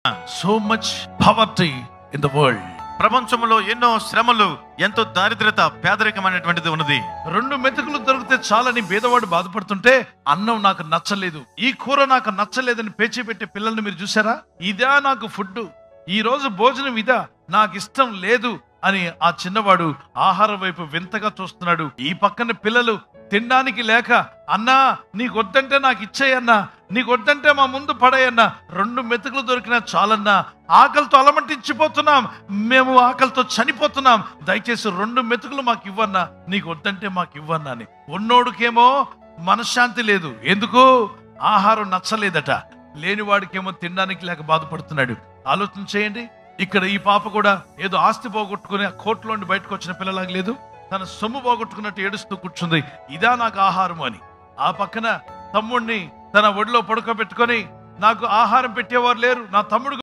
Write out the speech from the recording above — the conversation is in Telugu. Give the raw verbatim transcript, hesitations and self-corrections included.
So much poverty in the world. ప్రపంచంలో ఎన్నో శ్రమలు, ఎంతో దారిద్రత, పేదరికం అనేటువంటిది ఉన్నది. రెండు మెతుకులు దొరికితే చాలని పేదవాడు బాధపడుతుంటే, అన్నం నాకు నచ్చలేదు, ఈ కూర నాకు నచ్చలేదని పేచీ పెట్టే పిల్లల్ని మీరు చూసారా? ఇదా నాకు ఫుడ్, ఈ రోజు భోజనం ఇదా, నాకు ఇష్టం లేదు అని ఆ చిన్నవాడు ఆహారం వైపు వింతగా చూస్తున్నాడు. ఈ పక్కన పిల్లలు తినడానికి లేక, అన్నా నీకు వద్దంటే నాకు ఇచ్చేయన్నా, నీకు వద్దంటే మా ముందు పడేయన్నా, రెండు మెతుకులు దొరికినా చాలన్నా, ఆకలితో అలమటించిపోతున్నాం, మేము ఆకలితో చనిపోతున్నాం, దయచేసి రెండు మెతుకులు మాకు ఇవ్వన్నా, నీకు వద్దంటే మాకు ఇవ్వన్నా అని. ఉన్నోడికేమో మనశ్శాంతి లేదు, ఎందుకు? ఆహారం నచ్చలేదట. లేనివాడికేమో తినడానికి లేక బాధపడుతున్నాడు. ఆలోచన చేయండి. ఇక్కడ ఈ పాప కూడా ఏదో ఆస్తి పోగొట్టుకుని ఆ కోర్టులోండి బయటకు వచ్చిన పిల్లలాగా లేదు, తన సొమ్ము పోగొట్టుకున్నట్టు ఏడుస్తూ కూర్చుంది, ఇదా నాకు ఆహారం అని. ఆ పక్కన తమ్ముడిని తన ఒడిలో పడుకోబెట్టుకొని, నాకు ఆహారం పెట్టేవారు లేరు, నా తమ్ముడు